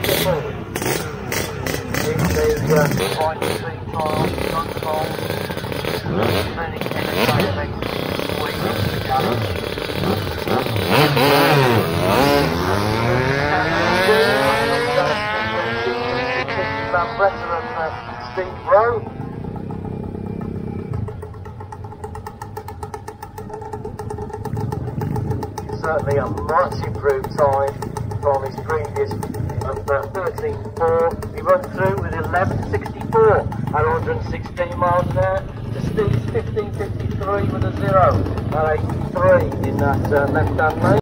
Lambretta and Rowe. Certainly a much improved time from his previous of 13.4. He runs through with 11.64 at 116 miles an hour. To Steve's 15.53 with a 0 at 83 in that left-hand lane.